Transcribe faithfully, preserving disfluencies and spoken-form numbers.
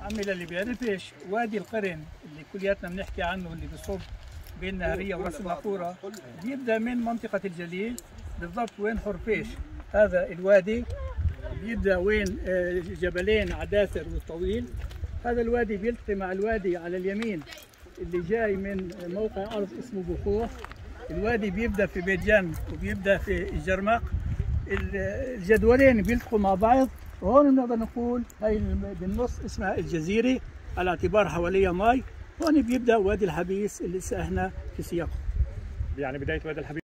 عمي اللي بيعرفش، وادي القرن اللي كلياتنا بنحكي عنه اللي بصب بين نهرية وراس النافورة بيبدأ من منطقة الجليل بالضبط وين حرفيش. هذا الوادي بيبدأ وين جبلين عداثر والطويل. هذا الوادي بيلتقي مع الوادي على اليمين اللي جاي من موقع أرض اسمه بخوخ. الوادي بيبدأ في بيت جن وبيبدأ في الجرمق. الجدولين بيلتقوا مع بعض، وهون بنقدر نقول هاي بالنص اسمها الجزيرة على اعتبار حواليها مي. هون بيبدأ وادي الحبيس اللي لسه احنا في سياقه. يعني بداية وادي الحبيس